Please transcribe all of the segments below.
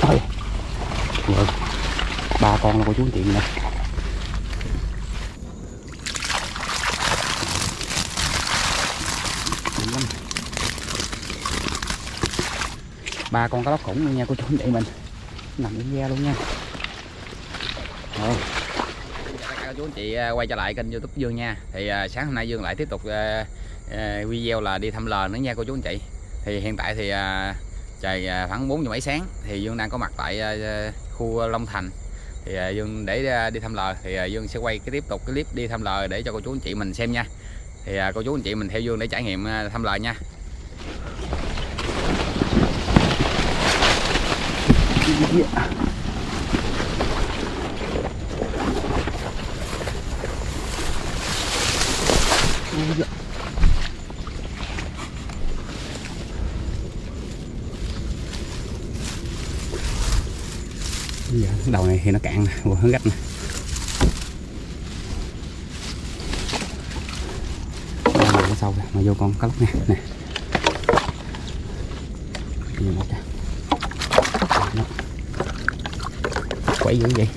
Thôi. Vâng. 3 con là của chú anh chị nè. Ba con cá lóc khủng luôn nha cô chú anh chị mình, nằm trên ghe luôn nha. Rồi. Chào các chú anh chị quay trở lại kênh YouTube Dương nha. Thì sáng hôm nay Dương lại tiếp tục video là đi thăm lờ nữa nha cô chú anh chị. Thì hiện tại thì trời khoảng 4 giờ mấy sáng thì Dương đang có mặt tại khu Long Thành. Thì Dương để đi thăm lờ thì Dương sẽ quay tiếp tục cái clip đi thăm lờ để cho cô chú anh chị mình xem nha. Thì cô chú anh chị mình theo Dương để trải nghiệm thăm lờ nha. Đầu này thì nó cạn vừa hướng gách nè. Ở sau mà vô con cá lóc nè nè. Quẩy dữ vậy.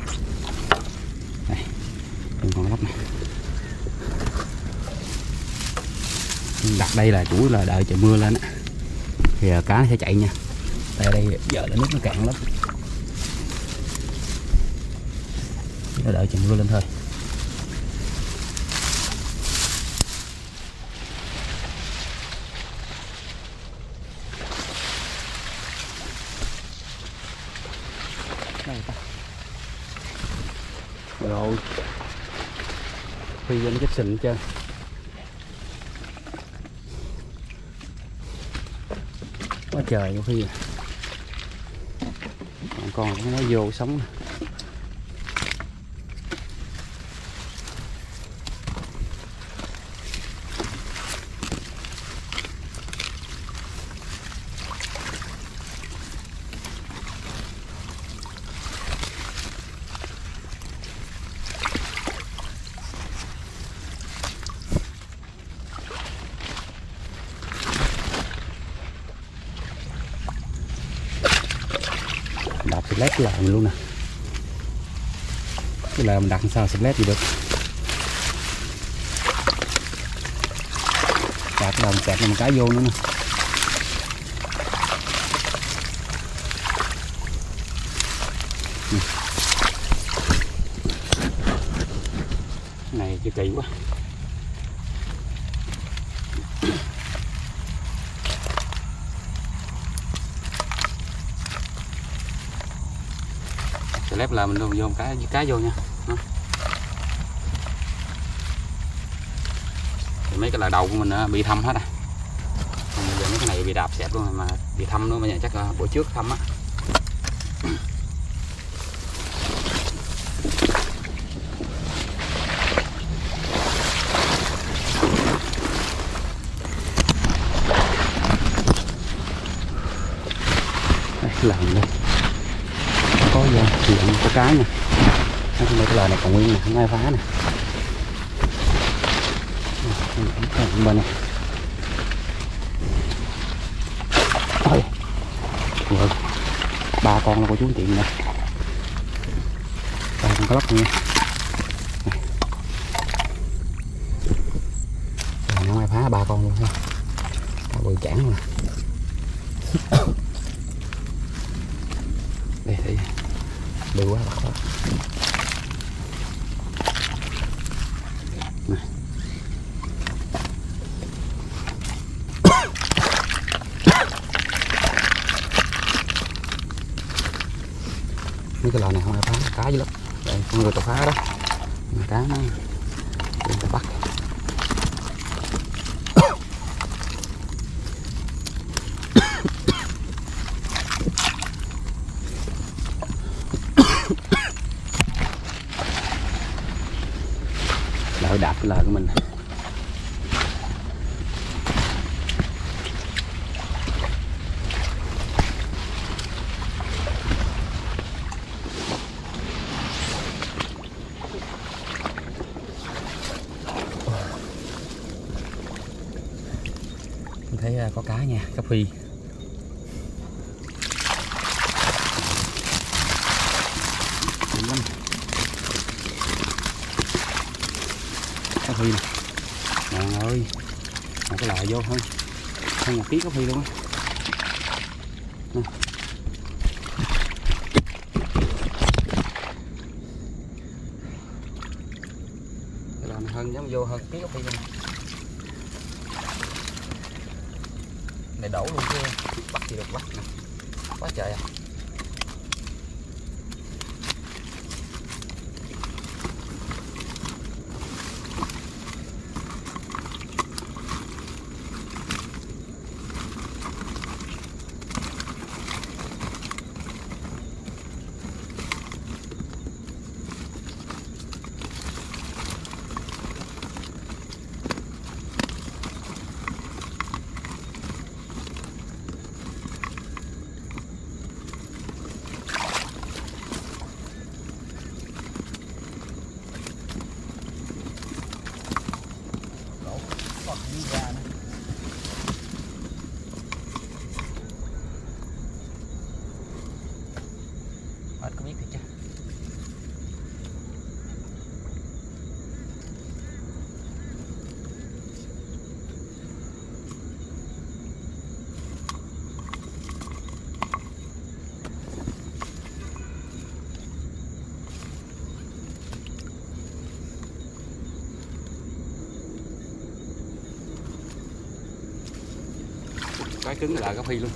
Đây, con lóc này. Đặt đây là chủ là đợi trời mưa lên á. Thì cá sẽ chạy nha. Tại đây giờ là nước nó cạn lắm. Nó đợi trời mưa lên thôi. Rồi Phi vô nó chết sình hết trơn. Quá trời của Phi. Còn nó vô sống nè. Đạp lét lại mình luôn nè. Cái là mình đặt sao lét gì được. Đạp cái đầu mình kẹt một cái vô nữa nè. Cái này chưa kỳ quá. Lép là mình luôn vô cái vô nha. Thì mấy cái là đầu của mình bị thâm hết à. Còn bây giờ mấy cái này bị đạp xẹp luôn mà bị thâm nữa, mà chắc là bữa trước thâm á. Đây, làm đây. Có gì có cái nè. Mấy cái lời này còn nguyên nè, không ai phá nè. Bên này. Thôi. Vâng. 3 con là của chú anh chị nè. 3 con cá lóc nha. Rồi, không ai phá 3 con luôn ha. Bự chản luôn nè. Đây thì bự quá bắt quá. Này. Mấy cái lò này không ai phá, cá dữ lắm. Đây con người ta phá đó. Cá nó người ta bắt. Đợi đạp cái lời của mình. Mình thấy có cá nha, cá phi. phi nè. Bạn ơi, một cái lò vô hơn 1 kg cà phê luôn á. Cái lò này hơn giống vô hơn 1 kg cà phê luôn. Này đổ luôn chứ bắt gì được bắt nè. Quá trời à. Hết có biết thì chứ. Cái cứng là cà phê luôn.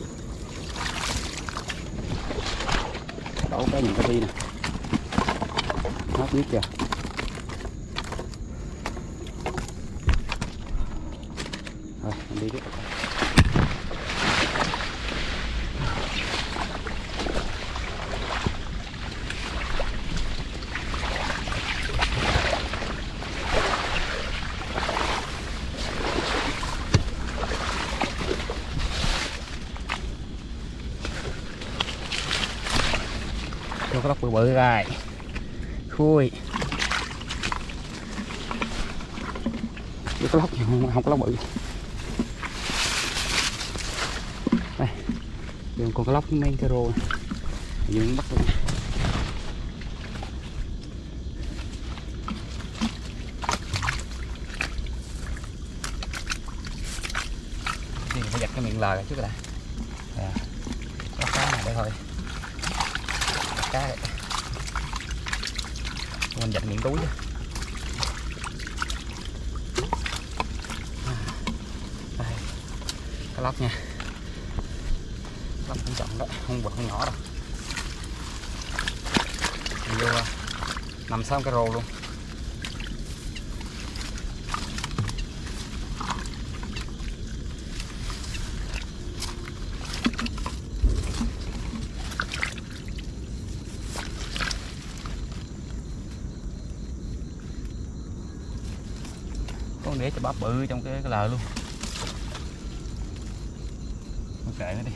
Đổ cái nhìn cà phê nè. Hết biết kìa. Rồi, mình đi tiếp. Cho cái lóc bự bự rồi. Khui. Cái lóc không có lóc bự. Đây. Đường còn cái lóc với mấy cái rô này. Dương bắt luôn. Thì phải giặt cái miệng lờ trước đã. Có cá này để thôi. Cá đây. Mình giặt miệng túi chứ. Đây. Cá lóc nha. Lóc cũng trọng đó, không nhỏ đâu. Mình vô nằm sau cái rô luôn. Con để cho bắp bự trong cái lờ luôn. Kệ nó đi.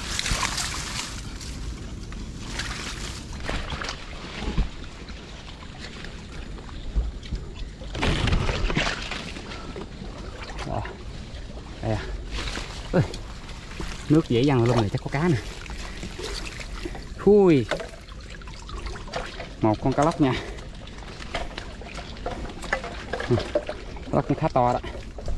Đây à. Ui, nước dễ dàng luôn này, chắc có cá nè. Khui. Một con cá lóc nha. Cá lóc cũng khá to đó.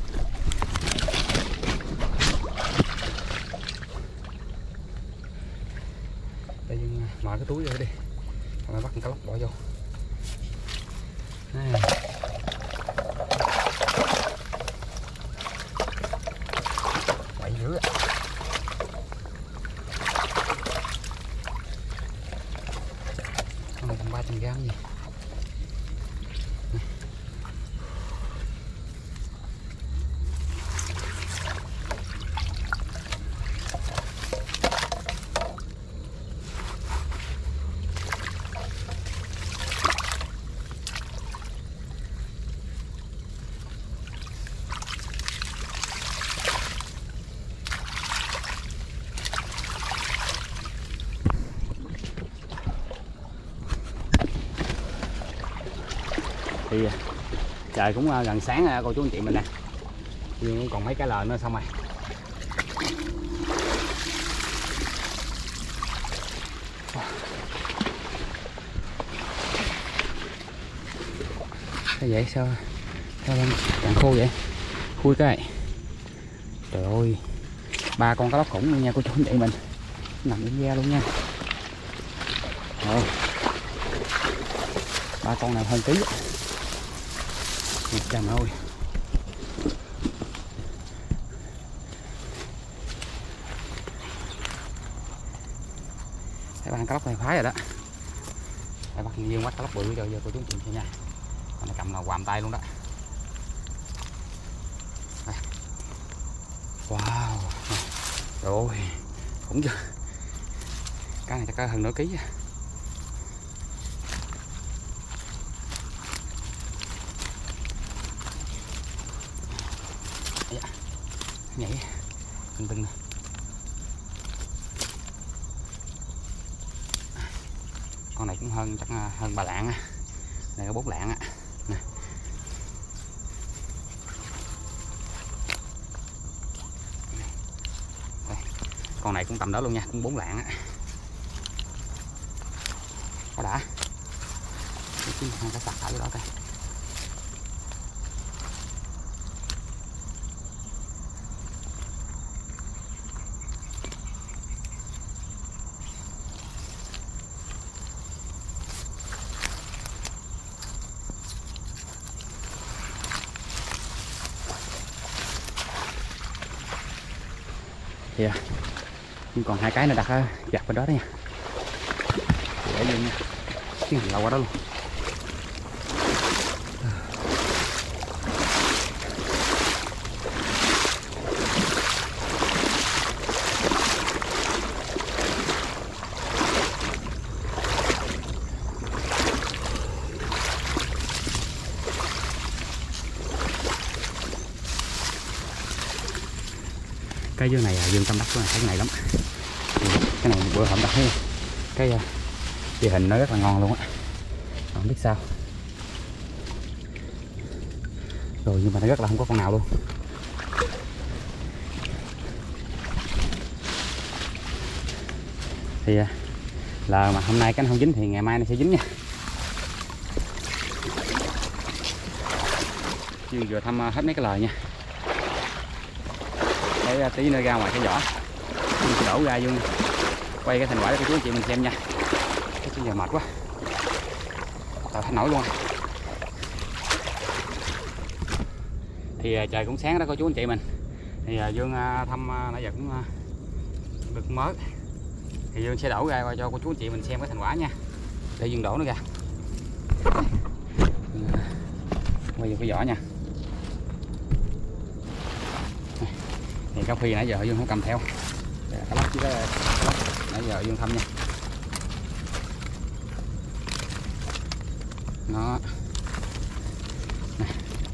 Đây mở cái túi ra đi. Rồi bắt con cá lóc bỏ vô. Đây. Quậy dữ ạ. Con này tầm 300 gram gì. Thì trời cũng gần sáng cô chú anh chị mình nè, nhưng còn mấy cái lợn nữa xong rồi. Cái vậy sao Sao càng khô vậy? Khui cái. Trời ơi, 3 con cá lóc khủng luôn nha cô chú anh chị mình, nằm trên ghe luôn nha. Rồi, 3 con này hơn ký. Trời ơi. Cái con cá lóc này phái rồi đó. Phải bắt nhiều bắt cá lóc bự cho giờ cô chú anh chị xem nha. Nó cầm là quàm tay luôn đó. Đây. Wow. Rồi, khủng chưa? Cá này chắc có hơn nửa ký. Nhảy tưng tưng nè. Con này cũng hơn chắc hơn 3 lạng á, này có 4 lạng á. Nè. Đây. Con này cũng tầm đó luôn nha, cũng 4 lạng á. Có đã. Hai cái sặc ở đó coi. Thì nhưng còn 2 cái nữa đặt dạt bên đó đó nha, để vô nha, cái hành lâu qua đó luôn. Cái dương này dương tâm đắc của cái này lắm. Cái này bữa hổm đặt thấy cái địa hình nó rất là ngon luôn á, không biết sao rồi nhưng mà nó rất là không có con nào luôn. Thì là mà hôm nay cái không dính thì ngày mai nó sẽ dính nha. Dương vừa thăm hết mấy cái lời nha, để tí nữa ra ngoài cái vỏ Dương sẽ đổ ra Dương quay cái thành quả cho chú anh chị mình xem nha. Cái giờ mệt quá rồi hết nổi luôn. Thì trời cũng sáng đó cô chú anh chị mình, thì Dương thăm nãy giờ cũng được mới, thì Dương sẽ đổ ra cho cô chú anh chị mình xem cái thành quả nha, để Dương đổ nó ra quay vô cái vỏ nha. Thì cá phi nãy giờ Dương không cầm theo, cá lóc chứ cá lóc nãy giờ Dương thăm nha. Nó nè,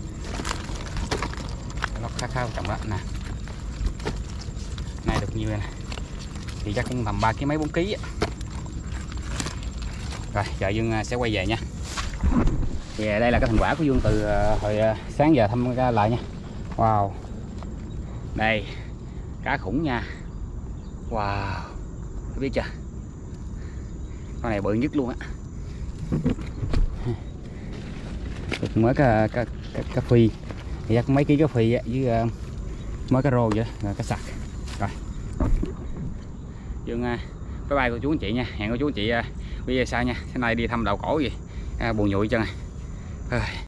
cá lóc khá trọng đó nè, nay được nhiều nè, thì chắc cũng tầm 3 kg mấy 4 kg. Rồi giờ Dương sẽ quay về nha. Thì đây là cái thành quả của Dương từ hồi sáng giờ thăm cái lại nha. Wow, đây cá khủng nha. Wow, biết chưa, con này bự nhất luôn á. Được mới cá phi thì chắc mấy ký cá phi với mới cá rô vậy đó, cá sặc. Rồi Dương bye bye cô chú anh chị nha, hẹn cô chú anh chị video sau nha. Hôm nay đi thăm đậu cổ gì buồn nhụi chân này.